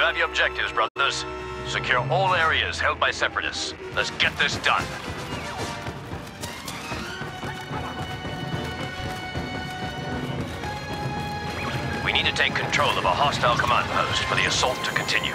have your objectives, brothers. Secure all areas held by Separatists. Let's get this done. We need to take control of a hostile command post for the assault to continue.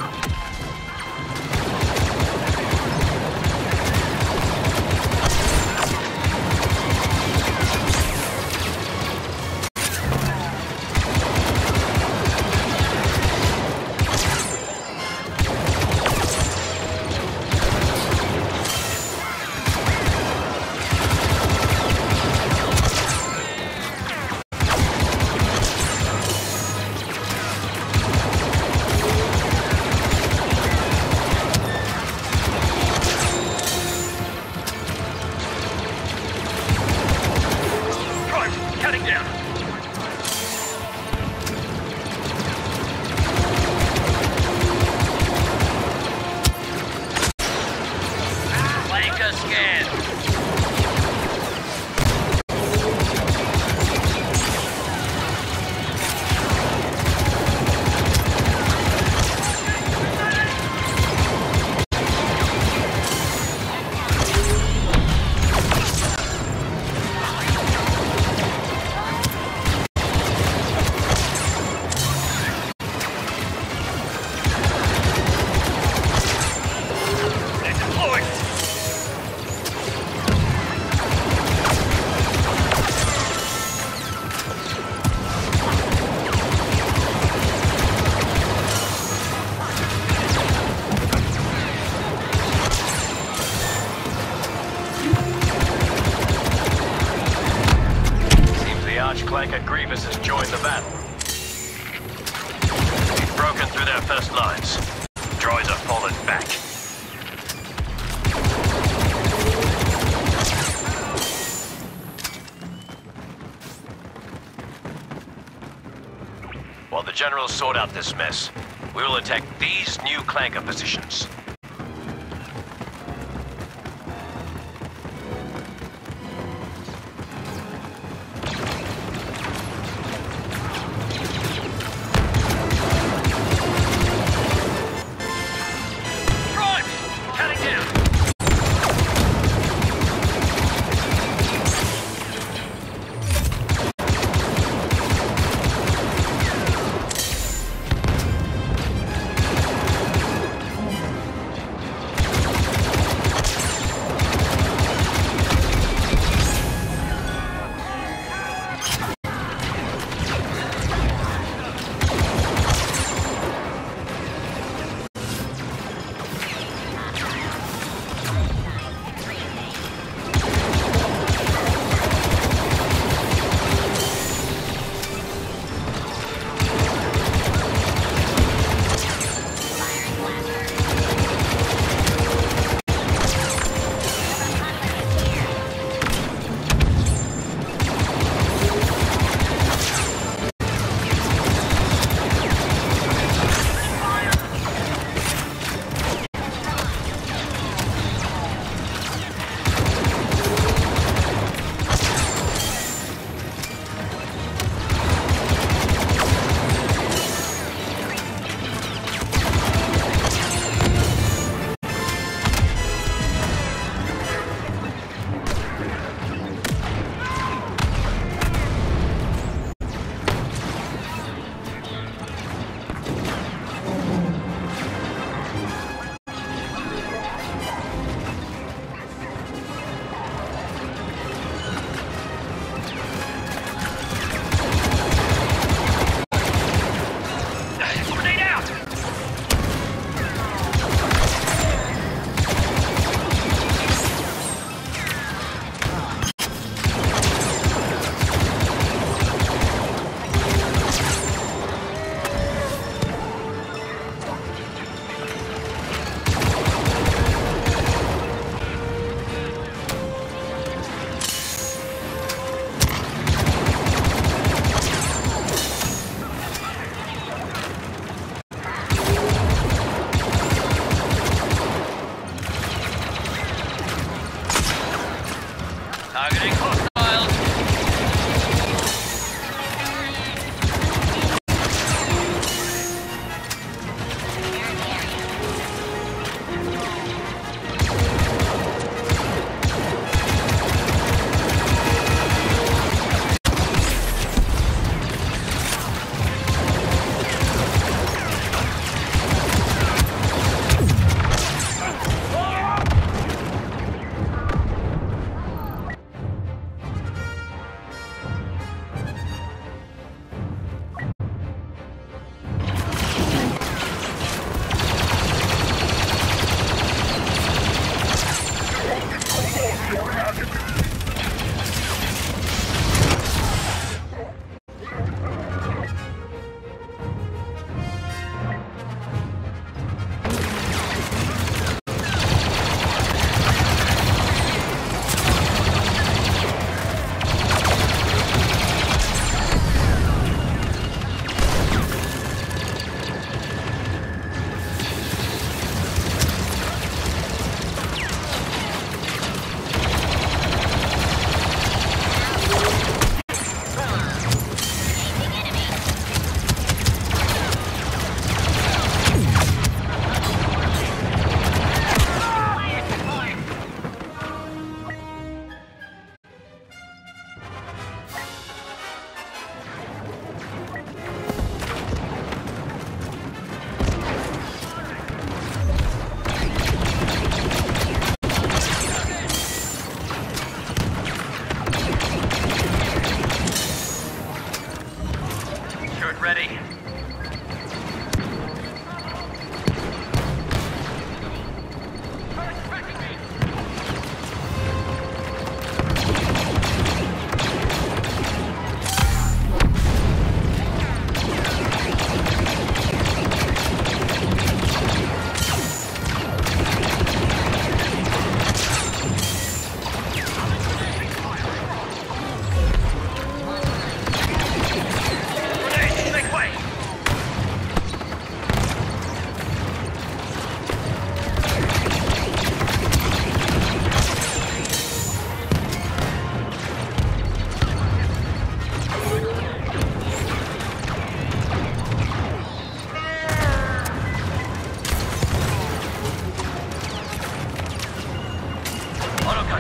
Flanker Grievous has joined the battle. We've broken through their first lines. Droids are fallen back. While the generals sort out this mess, we will attack these new Clanker positions.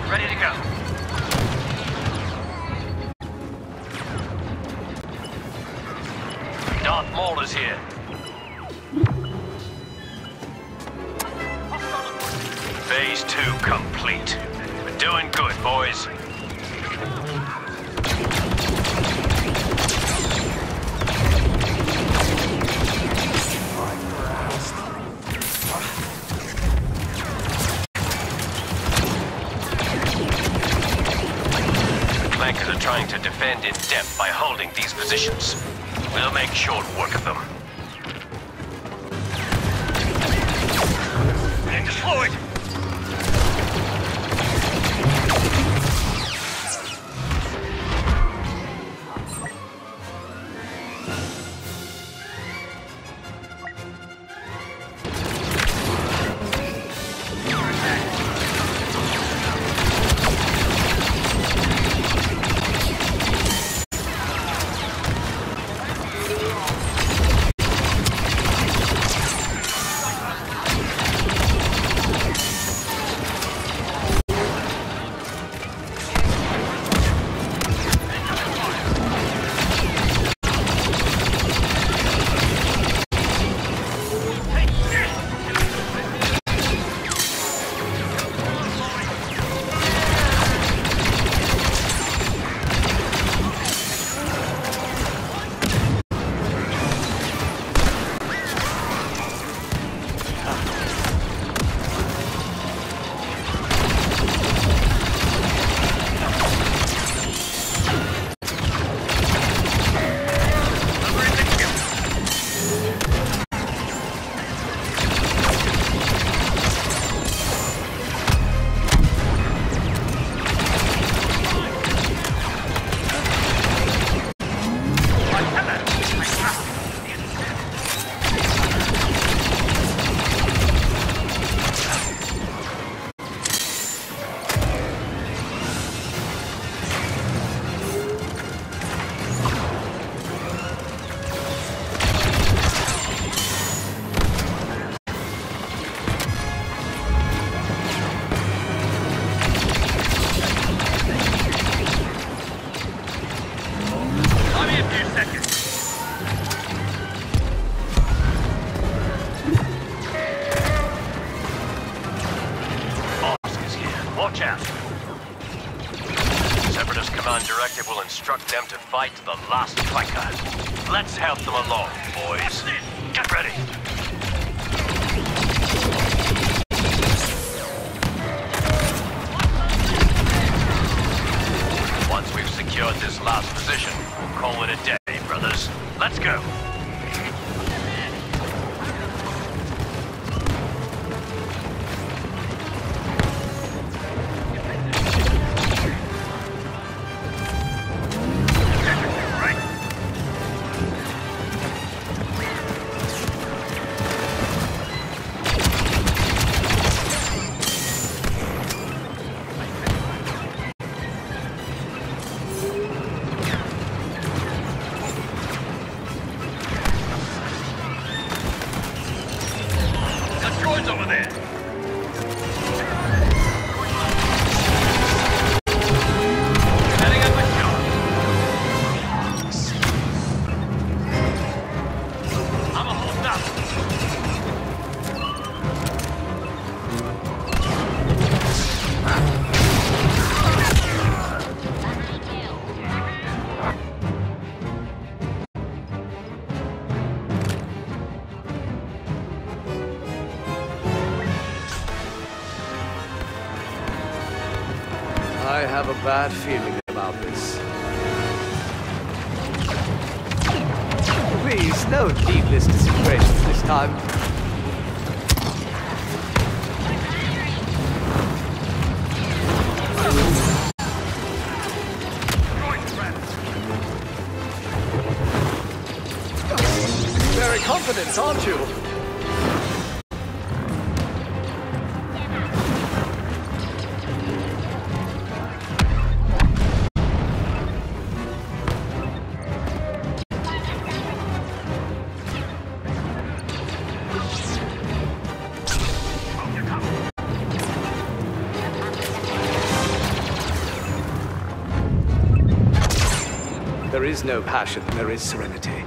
ready to go. Darth Maul is here. Phase 2 complete. We're doing good, boys. Flankers are trying to defend in depth by holding these positions. We'll make short work of them. And destroyed! Watch out. Separatist command directive will instruct them to fight to the last fighter. Let's help them along, boys. Get ready. Once we've secured this last position, we'll call it a day, brothers. Let's go. Over there. Setting up a shot. I'm a hold up. I have a bad feeling about this. Please, no needless disintegrations this time. Very confident, aren't you? is no passion, there is serenity.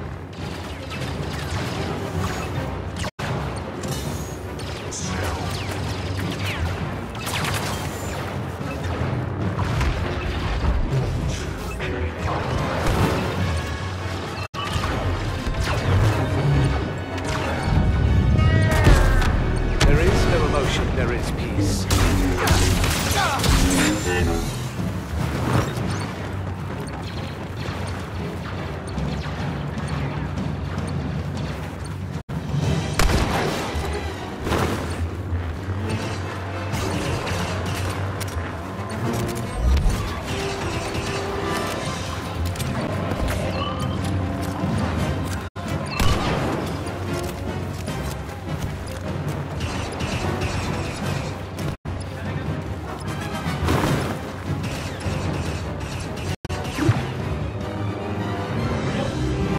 There is no emotion, there is peace.